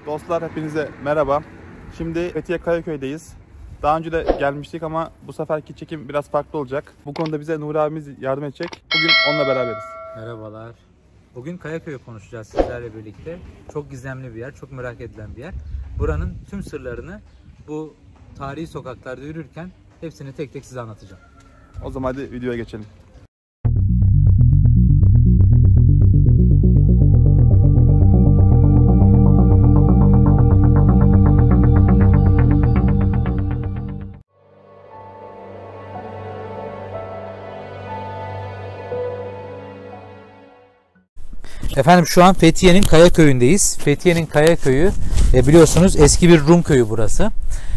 Dostlar hepinize merhaba. Şimdi Fethiye Kayaköy'deyiz. Daha önce de gelmiştik ama bu seferki çekim biraz farklı olacak. Bu konuda bize Nuri abimiz yardım edecek. Bugün onunla beraberiz. Merhabalar. Bugün Kayaköy'ü konuşacağız sizlerle birlikte. Çok gizemli bir yer, çok merak edilen bir yer. Buranın tüm sırlarını bu tarihi sokaklarda yürürken hepsini tek tek size anlatacağım. O zaman hadi videoya geçelim. Efendim şu an Fethiye'nin Kayaköy'ündeyiz. Fethiye'nin Kayaköy'ü biliyorsunuz eski bir Rum köyü burası.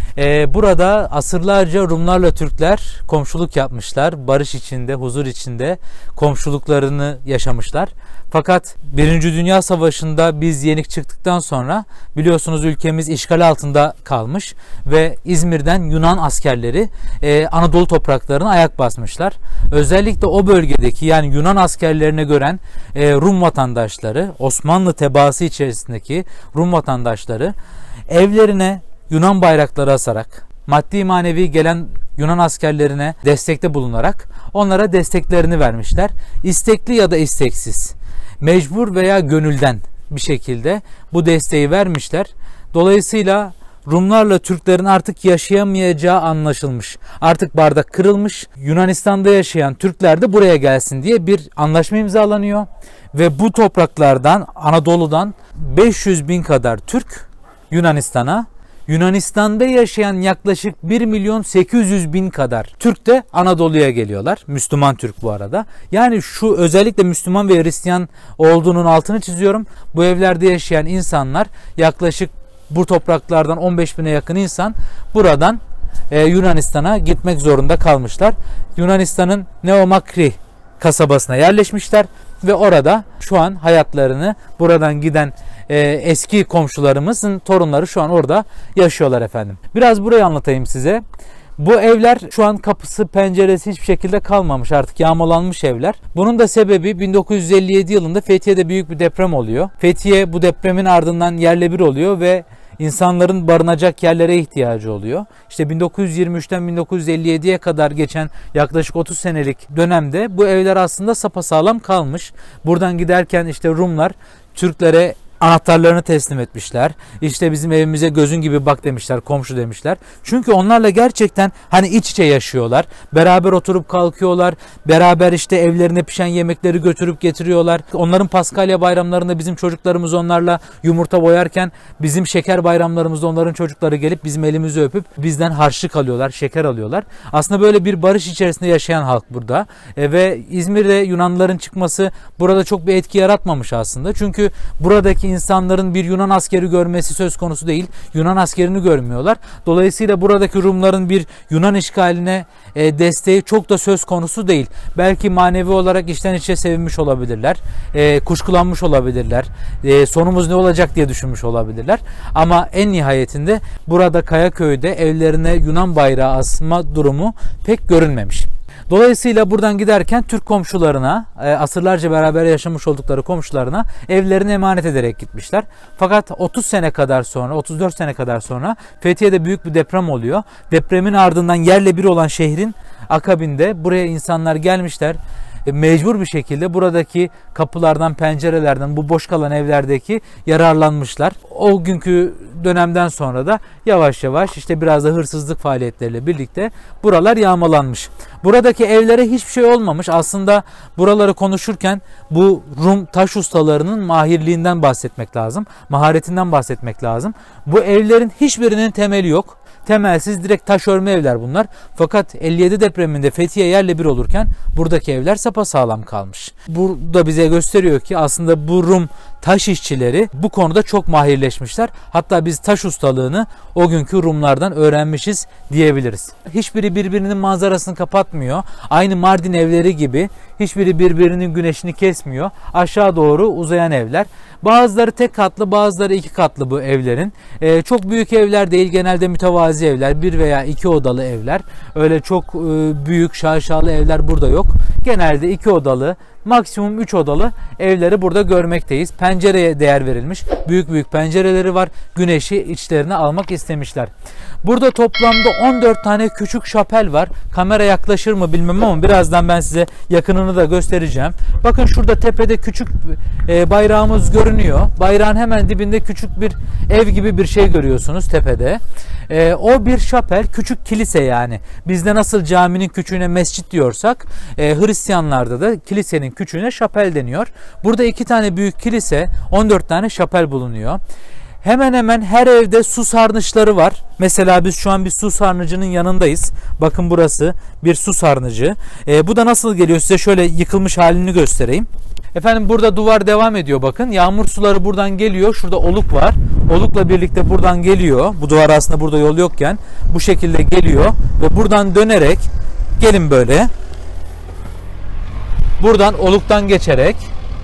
Burada asırlarca Rumlarla Türkler komşuluk yapmışlar. Barış içinde, huzur içinde komşuluklarını yaşamışlar. Fakat 1. Dünya Savaşı'nda biz yenik çıktıktan sonra biliyorsunuz ülkemiz işgal altında kalmış ve İzmir'den Yunan askerleri Anadolu topraklarına ayak basmışlar. Özellikle o bölgedeki yani Yunan askerlerine gören Rum vatandaşları, Osmanlı tebaası içerisindeki Rum vatandaşları evlerine Yunan bayrakları asarak, maddi manevi gelen Yunan askerlerine destekte bulunarak onlara desteklerini vermişler. İstekli ya da isteksiz, mecbur veya gönülden bir şekilde bu desteği vermişler. Dolayısıyla Rumlarla Türklerin artık yaşayamayacağı anlaşılmış. Artık bardak kırılmış. Yunanistan'da yaşayan Türkler de buraya gelsin diye bir anlaşma imzalanıyor. Ve bu topraklardan, Anadolu'dan 500 bin kadar Türk Yunanistan'a, Yunanistan'da yaşayan yaklaşık 1.800.000 kadar Türk de Anadolu'ya geliyorlar. Müslüman Türk bu arada. Yani şu özellikle Müslüman ve Hristiyan olduğunun altını çiziyorum. Bu evlerde yaşayan insanlar yaklaşık bu topraklardan 15.000'e yakın insan buradan Yunanistan'a gitmek zorunda kalmışlar. Yunanistan'ın Neomakri kasabasına yerleşmişler ve orada şu an hayatlarını buradan giden eski komşularımızın torunları şu an orada yaşıyorlar efendim. Biraz burayı anlatayım size. Bu evler şu an kapısı penceresi hiçbir şekilde kalmamış, artık yağmalanmış evler. Bunun da sebebi 1957 yılında Fethiye'de büyük bir deprem oluyor. Fethiye bu depremin ardından yerle bir oluyor ve insanların barınacak yerlere ihtiyacı oluyor. İşte 1923'ten 1957'ye kadar geçen yaklaşık 30 senelik dönemde bu evler aslında sapasağlam kalmış. Buradan giderken işte Rumlar Türklere anahtarlarını teslim etmişler. İşte bizim evimize gözün gibi bak demişler, komşu demişler. Çünkü onlarla gerçekten hani iç içe yaşıyorlar. Beraber oturup kalkıyorlar. Beraber işte evlerine pişen yemekleri götürüp getiriyorlar. Onların Paskalya bayramlarında bizim çocuklarımız onlarla yumurta boyarken bizim şeker bayramlarımızda onların çocukları gelip bizim elimizi öpüp bizden harçlık alıyorlar, şeker alıyorlar. Aslında böyle bir barış içerisinde yaşayan halk burada. Ve İzmir'de Yunanlıların çıkması burada çok bir etki yaratmamış aslında. Çünkü buradaki insanların bir Yunan askeri görmesi söz konusu değil. Yunan askerini görmüyorlar. Dolayısıyla buradaki Rumların bir Yunan işgaline desteği çok da söz konusu değil. Belki manevi olarak içten içe sevinmiş olabilirler. Kuşkulanmış olabilirler. Sonumuz ne olacak diye düşünmüş olabilirler. Ama en nihayetinde burada Kayaköy'de evlerine Yunan bayrağı asma durumu pek görünmemiş. Dolayısıyla buradan giderken Türk komşularına, asırlarca beraber yaşamış oldukları komşularına evlerini emanet ederek gitmişler. Fakat 30 sene kadar sonra, 34 sene kadar sonra Fethiye'de büyük bir deprem oluyor. Depremin ardından yerle bir olan şehrin akabinde buraya insanlar gelmişler. Mecbur bir şekilde buradaki kapılardan, pencerelerden, bu boş kalan evlerdeki yararlanmışlar. O günkü dönemden sonra da yavaş yavaş işte biraz da hırsızlık faaliyetleriyle birlikte buralar yağmalanmış. Buradaki evlere hiçbir şey olmamış. Aslında buraları konuşurken bu Rum taş ustalarının mahirliğinden bahsetmek lazım. Maharetinden bahsetmek lazım. Bu evlerin hiçbirinin temeli yok. Temelsiz direkt taş örme evler bunlar. Fakat 57 depreminde Fethiye yerle bir olurken buradaki evler sapasağlam kalmış. Burada bize gösteriyor ki aslında bu Rum taş işçileri bu konuda çok mahirleşmişler. Hatta biz taş ustalığını o günkü Rumlardan öğrenmişiz diyebiliriz. Hiçbiri birbirinin manzarasını kapatmıyor. Aynı Mardin evleri gibi hiçbiri birbirinin güneşini kesmiyor. Aşağı doğru uzayan evler. Bazıları tek katlı, bazıları iki katlı bu evlerin. Çok büyük evler değil, genelde mütevazi evler, bir veya iki odalı evler. Öyle çok büyük şaşalı evler burada yok. Genelde iki odalı, maksimum 3 odalı evleri burada görmekteyiz. Pencereye değer verilmiş. Büyük büyük pencereleri var. Güneşi içlerine almak istemişler. Burada toplamda 14 tane küçük şapel var. Kamera yaklaşır mı bilmem ama birazdan ben size yakınını da göstereceğim. Bakın şurada tepede küçük bayrağımız görünüyor. Bayrağın hemen dibinde küçük bir ev gibi bir şey görüyorsunuz tepede. O bir şapel, küçük kilise yani. Bizde nasıl caminin küçüğüne mescit diyorsak, Hristiyanlarda da kilisenin küçüğüne şapel deniyor. Burada 2 tane büyük kilise, 14 tane şapel bulunuyor. Hemen hemen her evde su sarnıçları var. Mesela biz şu an bir su sarnıcının yanındayız. Bakın burası bir su sarnıcı. Bu da nasıl geliyor, size şöyle yıkılmış halini göstereyim. Efendim burada duvar devam ediyor bakın. Yağmur suları buradan geliyor. Şurada oluk var. Olukla birlikte buradan geliyor. Bu duvar aslında burada yol yokken bu şekilde geliyor. Ve buradan dönerek gelin böyle. Buradan oluktan geçerek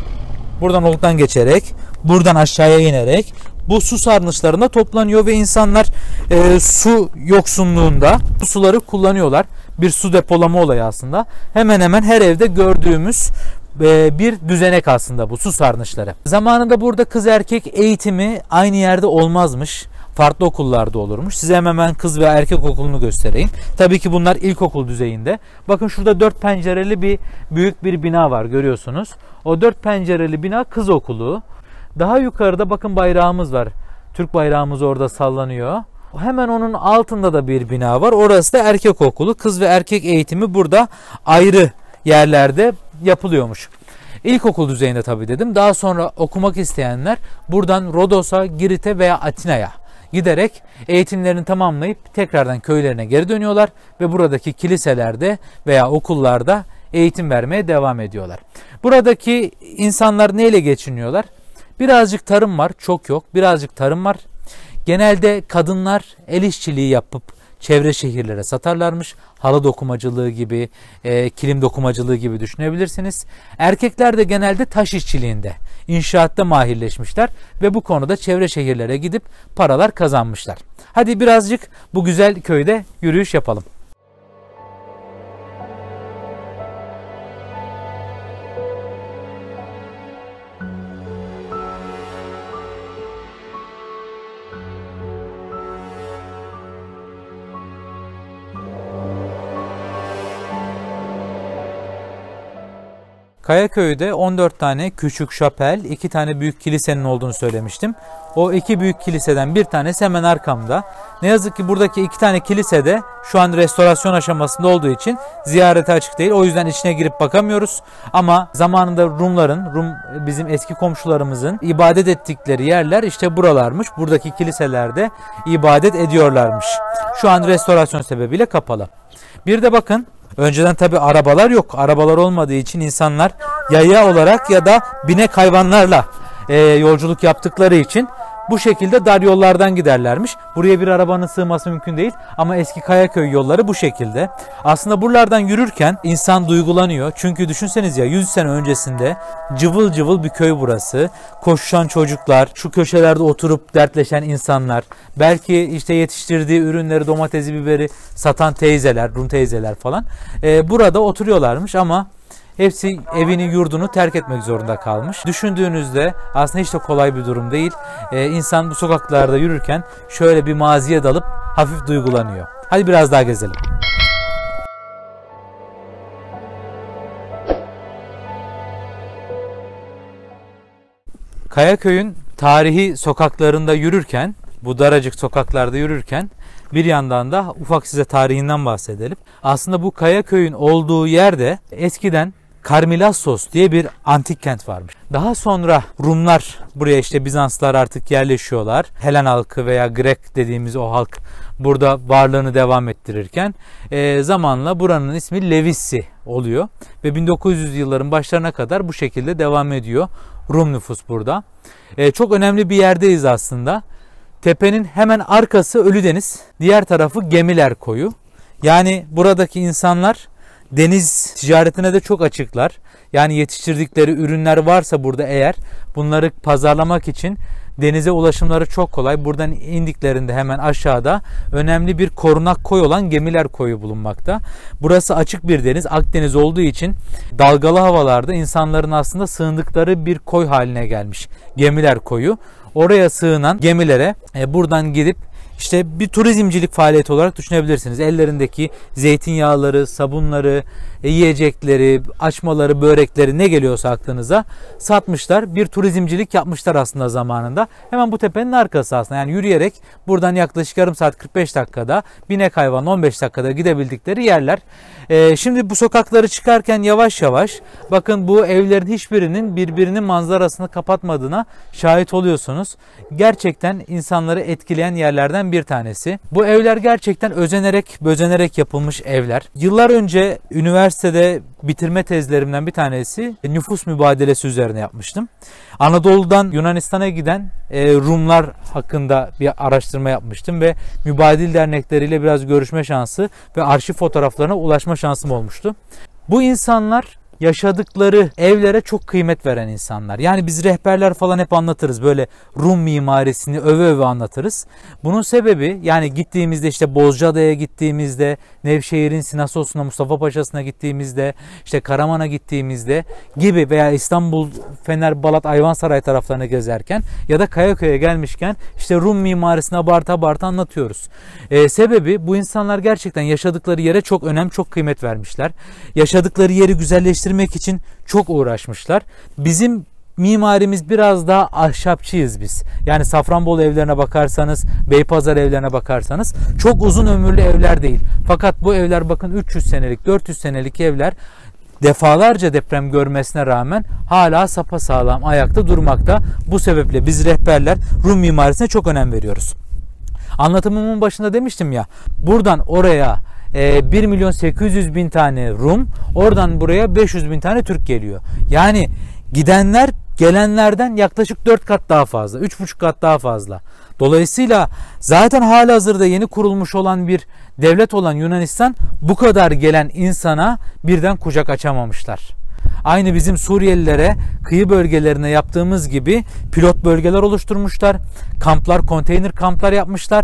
buradan aşağıya inerek bu su sarnıçlarında toplanıyor ve insanlar su yoksunluğunda bu suları kullanıyorlar. Bir su depolama olayı aslında. Hemen hemen her evde gördüğümüz bir düzenek aslında bu su sarnıçları. Zamanında burada kız erkek eğitimi aynı yerde olmazmış. Farklı okullarda olurmuş. Size hemen kız ve erkek okulunu göstereyim. Tabii ki bunlar ilkokul düzeyinde. Bakın şurada 4 pencereli büyük bir bina var, görüyorsunuz. O 4 pencereli bina kız okulu. Daha yukarıda bakın bayrağımız var. Türk bayrağımız orada sallanıyor. Hemen onun altında da bir bina var. Orası da erkek okulu. Kız ve erkek eğitimi burada ayrı yerlerde yapılıyormuş. İlkokul düzeyinde tabii dedim. Daha sonra okumak isteyenler buradan Rodos'a, Girit'e veya Atina'ya giderek eğitimlerini tamamlayıp tekrardan köylerine geri dönüyorlar ve buradaki kiliselerde veya okullarda eğitim vermeye devam ediyorlar. Buradaki insanlar neyle geçiniyorlar? Birazcık tarım var, çok yok. Birazcık tarım var. Genelde kadınlar el işçiliği yapıp çevre şehirlere satarlarmış. Halı dokumacılığı gibi, kilim dokumacılığı gibi düşünebilirsiniz. Erkekler de genelde taş işçiliğinde, inşaatta mahirleşmişler ve bu konuda çevre şehirlere gidip paralar kazanmışlar. Hadi birazcık bu güzel köyde yürüyüş yapalım. Kayaköy'de 14 tane küçük şapel, 2 tane büyük kilisenin olduğunu söylemiştim. O 2 büyük kiliseden bir tanesi hemen arkamda. Ne yazık ki buradaki 2 tane kilise de şu an restorasyon aşamasında olduğu için ziyarete açık değil. O yüzden içine girip bakamıyoruz. Ama zamanında Rum bizim eski komşularımızın ibadet ettikleri yerler işte buralarmış. Buradaki kiliselerde ibadet ediyorlarmış. Şu an restorasyon sebebiyle kapalı. Bir de bakın, önceden tabi arabalar yok. Arabalar olmadığı için insanlar yaya olarak ya da binek hayvanlarla yolculuk yaptıkları için bu şekilde dar yollardan giderlermiş. Buraya bir arabanın sığması mümkün değil ama eski Kayaköy yolları bu şekilde. Aslında buralardan yürürken insan duygulanıyor. Çünkü düşünseniz ya, 100 sene öncesinde cıvıl cıvıl bir köy burası. Koşuşan çocuklar, şu köşelerde oturup dertleşen insanlar, belki işte yetiştirdiği ürünleri, domatesi, biberi satan teyzeler, Rum teyzeler falan burada oturuyorlarmış ama hepsi evini, yurdunu terk etmek zorunda kalmış. Düşündüğünüzde aslında hiç de kolay bir durum değil. İnsan bu sokaklarda yürürken şöyle bir maziye dalıp hafif duygulanıyor. Hadi biraz daha gezelim. Kayaköy'ün tarihi sokaklarında yürürken, bu daracık sokaklarda yürürken bir yandan da ufak size tarihinden bahsedelim. Aslında bu Kayaköy'ün olduğu yerde eskiden Karmilassos diye bir antik kent varmış. Daha sonra Rumlar buraya, işte Bizanslar artık yerleşiyorlar. Helen halkı veya Grek dediğimiz o halk burada varlığını devam ettirirken zamanla buranın ismi Levissi oluyor. Ve 1900 yılların başlarına kadar bu şekilde devam ediyor Rum nüfus burada. Çok önemli bir yerdeyiz aslında. Tepenin hemen arkası Ölüdeniz, diğer tarafı Gemiler Koyu. Yani buradaki insanlar deniz ticaretine de çok açıklar. Yani yetiştirdikleri ürünler varsa burada eğer, bunları pazarlamak için Denize ulaşımları çok kolay. Buradan indiklerinde hemen aşağıda önemli bir korunak koy olan Gemiler Koyu bulunmakta. Burası açık bir deniz, Akdeniz olduğu için dalgalı havalarda insanların aslında sığındıkları bir koy haline gelmiş Gemiler Koyu. Oraya sığınan gemilere buradan gidip İşte bir turizmcilik faaliyeti olarak düşünebilirsiniz. Ellerindeki zeytinyağları, sabunları, yiyecekleri, açmaları, börekleri ne geliyorsa aklınıza satmışlar. Bir turizmcilik yapmışlar aslında zamanında. Hemen bu tepenin arkası aslında. Yani yürüyerek buradan yaklaşık yarım saat 45 dakikada, binek hayvan 15 dakikada gidebildikleri yerler. Şimdi bu sokakları çıkarken yavaş yavaş bakın bu evlerin hiçbirinin birbirinin manzarasını kapatmadığına şahit oluyorsunuz. Gerçekten insanları etkileyen yerlerden bir tanesi. Bu evler gerçekten özenerek yapılmış evler. Yıllar önce üniversitede bitirme tezlerimden bir tanesi nüfus mübadelesi üzerine yapmıştım. Anadolu'dan Yunanistan'a giden Rumlar hakkında bir araştırma yapmıştım ve mübadil dernekleriyle biraz görüşme şansı ve arşiv fotoğraflarına ulaşma şansım olmuştu. Bu insanlar yaşadıkları evlere çok kıymet veren insanlar. Yani biz rehberler falan hep anlatırız. Böyle Rum mimarisini öve öve anlatırız. Bunun sebebi yani gittiğimizde işte Bozcaada'ya gittiğimizde, Nevşehir'in Sinasos'una, Mustafa Paşa'sına gittiğimizde, işte Karaman'a gittiğimizde gibi veya İstanbul, Fener, Balat, Ayvansaray taraflarına gezerken ya da Kayaköy'e gelmişken işte Rum mimarisini abartı anlatıyoruz. Sebebi bu insanlar gerçekten yaşadıkları yere çok önem, çok kıymet vermişler. Yaşadıkları yeri güzelleştirmek için çok uğraşmışlar. Bizim mimarimiz biraz daha ahşapçıyız biz. Yani Safranbolu evlerine bakarsanız, Beypazarı evlerine bakarsanız çok uzun ömürlü evler değil. Fakat bu evler bakın 300 senelik, 400 senelik evler defalarca deprem görmesine rağmen hala sapasağlam ayakta durmakta. Bu sebeple biz rehberler Rum mimarisine çok önem veriyoruz. Anlatımımın başında demiştim ya, buradan oraya 1.800.000 tane Rum, oradan buraya 500.000 tane Türk geliyor. Yani gidenler gelenlerden yaklaşık 4 kat daha fazla, 3,5 kat daha fazla. Dolayısıyla zaten halihazırda yeni kurulmuş olan bir devlet olan Yunanistan bu kadar gelen insana birden kucak açamamışlar. Aynı bizim Suriyelilere kıyı bölgelerine yaptığımız gibi pilot bölgeler oluşturmuşlar. Kamplar, konteyner kamplar yapmışlar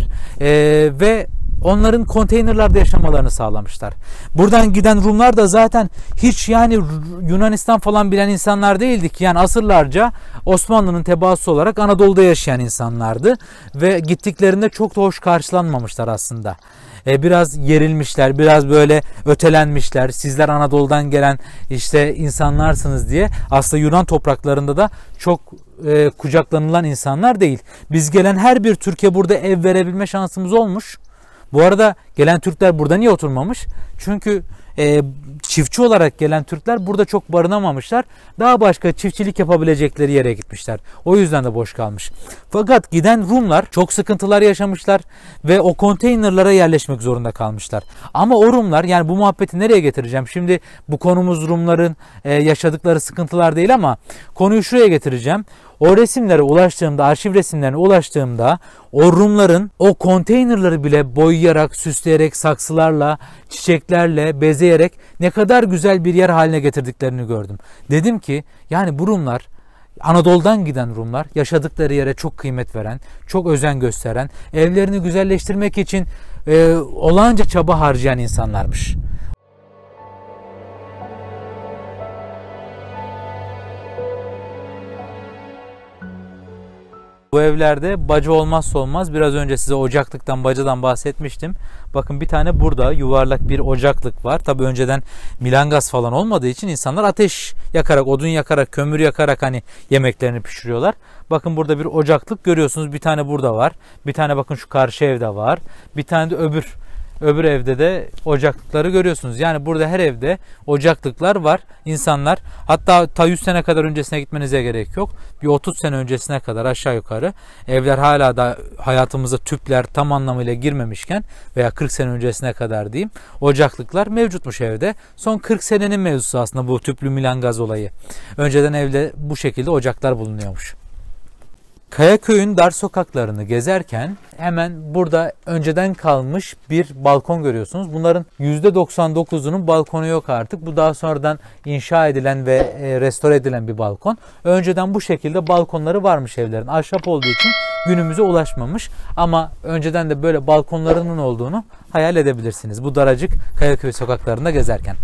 ve onların konteynerlarda yaşamalarını sağlamışlar. Buradan giden Rumlar da zaten hiç yani Yunanistan falan bilen insanlar değildi ki. Yani asırlarca Osmanlı'nın tebaası olarak Anadolu'da yaşayan insanlardı. Ve gittiklerinde çok da hoş karşılanmamışlar aslında. Biraz yerilmişler, biraz böyle ötelenmişler. Sizler Anadolu'dan gelen işte insanlarsınız diye. Aslında Yunan topraklarında da çok kucaklanılan insanlar değil. Biz gelen her bir Türkiye burada ev verebilme şansımız olmuş. Bu arada gelen Türkler burada niye oturmamış? Çünkü çiftçi olarak gelen Türkler burada çok barınamamışlar. Daha başka çiftçilik yapabilecekleri yere gitmişler. O yüzden de boş kalmış. Fakat giden Rumlar çok sıkıntılar yaşamışlar ve o konteynerlara yerleşmek zorunda kalmışlar. Ama o Rumlar, yani bu muhabbeti nereye getireceğim? Şimdi bu konumuz Rumların yaşadıkları sıkıntılar değil ama konuyu şuraya getireceğim. O resimlere ulaştığımda, arşiv resimlerine ulaştığımda o Rumların o konteynerları bile boyayarak, süsleyerek, saksılarla, çiçeklerle, bezeyerek ne kadar güzel bir yer haline getirdiklerini gördüm. Dedim ki yani bu Rumlar, Anadolu'dan giden Rumlar yaşadıkları yere çok kıymet veren, çok özen gösteren, evlerini güzelleştirmek için olağanca çaba harcayan insanlarmış. Bu evlerde baca olmazsa olmaz. Biraz önce size ocaklıktan, bacadan bahsetmiştim. Bakın bir tane burada yuvarlak bir ocaklık var. Tabii önceden milangaz falan olmadığı için insanlar ateş yakarak, odun yakarak, kömür yakarak hani yemeklerini pişiriyorlar. Bakın burada bir ocaklık görüyorsunuz. Bir tane burada var. Bir tane bakın şu karşı evde var. Bir tane de öbür evde de ocaklıkları görüyorsunuz. Yani burada her evde ocaklıklar var. İnsanlar hatta ta 100 sene kadar öncesine gitmenize gerek yok. Bir 30 sene öncesine kadar aşağı yukarı evler hala da hayatımıza tüpler tam anlamıyla girmemişken veya 40 sene öncesine kadar diyeyim, ocaklıklar mevcutmuş evde. Son 40 senenin mevzusu aslında bu tüplü milangaz olayı. Önceden evde bu şekilde ocaklar bulunuyormuş. Kayaköy'ün dar sokaklarını gezerken hemen burada önceden kalmış bir balkon görüyorsunuz. Bunların %99'unun balkonu yok artık. Bu daha sonradan inşa edilen ve restore edilen bir balkon. Önceden bu şekilde balkonları varmış evlerin. Ahşap olduğu için günümüze ulaşmamış. Ama önceden de böyle balkonlarının olduğunu hayal edebilirsiniz bu daracık Kayaköy sokaklarında gezerken.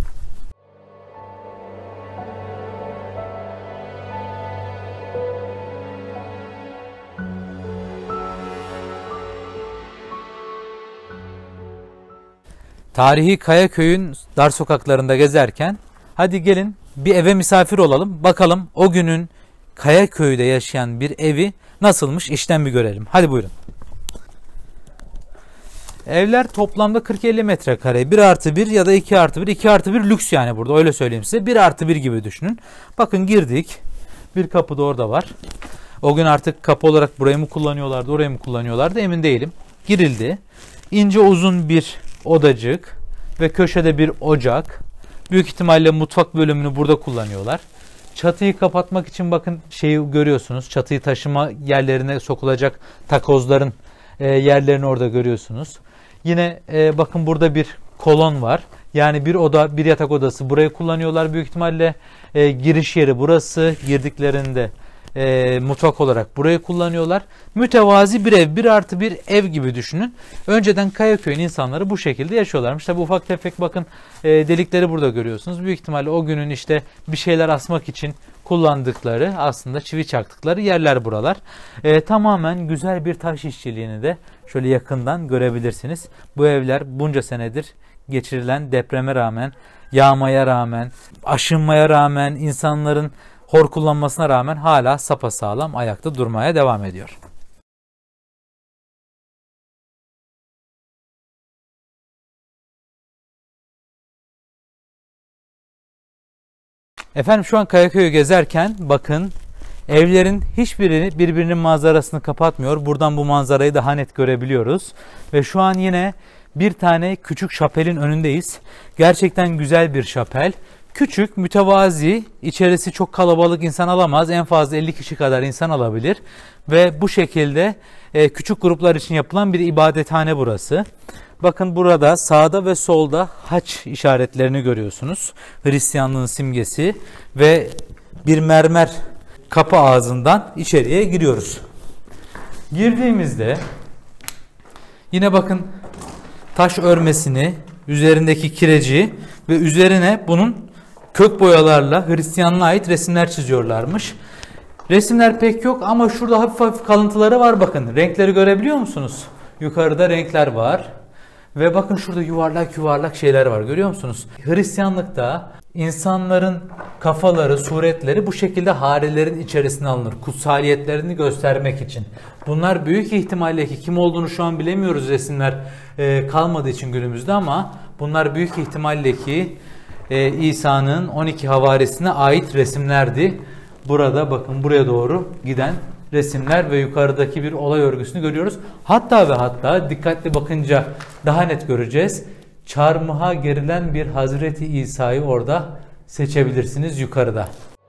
Tarihi Kayaköy'ün dar sokaklarında gezerken hadi gelin bir eve misafir olalım. Bakalım o günün Kayaköy'de yaşayan bir evi nasılmış, işten bir görelim. Hadi buyurun. Evler toplamda 40-50 metrekare. 1+1 ya da 2+1. 2+1 lüks yani burada, öyle söyleyeyim size. 1+1 gibi düşünün. Bakın girdik. Bir kapı da orada var. O gün artık kapı olarak burayı mı kullanıyorlardı, orayı mı kullanıyorlardı emin değilim. Girildi. İnce uzun bir odacık ve köşede bir ocak. Büyük ihtimalle mutfak bölümünü burada kullanıyorlar. Çatıyı kapatmak için bakın şeyi görüyorsunuz. Çatıyı taşıma yerlerine sokulacak takozların yerlerini orada görüyorsunuz. Yine bakın burada bir kolon var. Yani bir oda, bir yatak odası burayı kullanıyorlar. Büyük ihtimalle giriş yeri burası. Girdiklerinde mutfak olarak burayı kullanıyorlar. Mütevazi bir ev, 1+1 ev gibi düşünün. Önceden Kayaköy'ün insanları bu şekilde yaşıyorlarmış. Tabi ufak tefek bakın delikleri burada görüyorsunuz. Büyük ihtimalle o günün işte bir şeyler asmak için kullandıkları, aslında çivi çaktıkları yerler buralar. Tamamen güzel bir taş işçiliğini de şöyle yakından görebilirsiniz. Bu evler bunca senedir geçirilen depreme rağmen, yağmaya rağmen, aşınmaya rağmen, insanların hor kullanmasına rağmen hala sapasağlam ayakta durmaya devam ediyor. Efendim şu an Kayaköy'ü gezerken bakın evlerin hiçbiri birbirinin manzarasını kapatmıyor. Buradan bu manzarayı daha net görebiliyoruz. Ve şu an yine bir tane küçük şapelin önündeyiz. Gerçekten güzel bir şapel. Küçük, mütevazi, içerisi çok kalabalık insan alamaz. En fazla 50 kişi kadar insan alabilir. Ve bu şekilde küçük gruplar için yapılan bir ibadethane burası. Bakın burada sağda ve solda haç işaretlerini görüyorsunuz. Hristiyanlığın simgesi ve bir mermer kapı ağzından içeriye giriyoruz. Girdiğimizde yine bakın taş örmesini, üzerindeki kireci ve üzerine bunun kök boyalarla Hristiyanlığa ait resimler çiziyorlarmış. Resimler pek yok ama şurada hafif hafif kalıntıları var bakın. Renkleri görebiliyor musunuz? Yukarıda renkler var. Ve bakın şurada yuvarlak yuvarlak şeyler var, görüyor musunuz? Hristiyanlıkta insanların kafaları, suretleri bu şekilde harelerin içerisine alınır. Kutsaliyetlerini göstermek için. Bunlar büyük ihtimalle ki kim olduğunu şu an bilemiyoruz, resimler kalmadığı için günümüzde, ama bunlar büyük ihtimalle ki İsa'nın 12 havarisine ait resimlerdi. Burada bakın buraya doğru giden resimler ve yukarıdaki bir olay örgüsünü görüyoruz. Hatta ve hatta dikkatli bakınca daha net göreceğiz. Çarmıha gerilen bir Hazreti İsa'yı orada seçebilirsiniz yukarıda.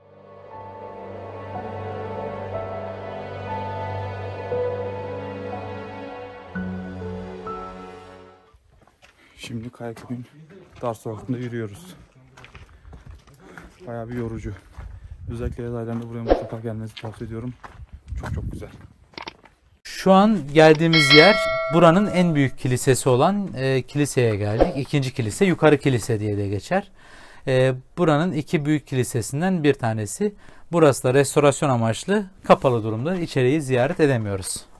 Şimdi Kayaköy'ün dar sokakında yürüyoruz. Bayağı bir yorucu. Özellikle yaz aylarında buraya mutlaka gelmenizi tavsiye ediyorum. Çok çok güzel. Şu an geldiğimiz yer buranın en büyük kilisesi olan kiliseye geldik. İkinci kilise, yukarı kilise diye de geçer. Buranın iki büyük kilisesinden bir tanesi. Burası da restorasyon amaçlı kapalı durumda. İçeriği ziyaret edemiyoruz.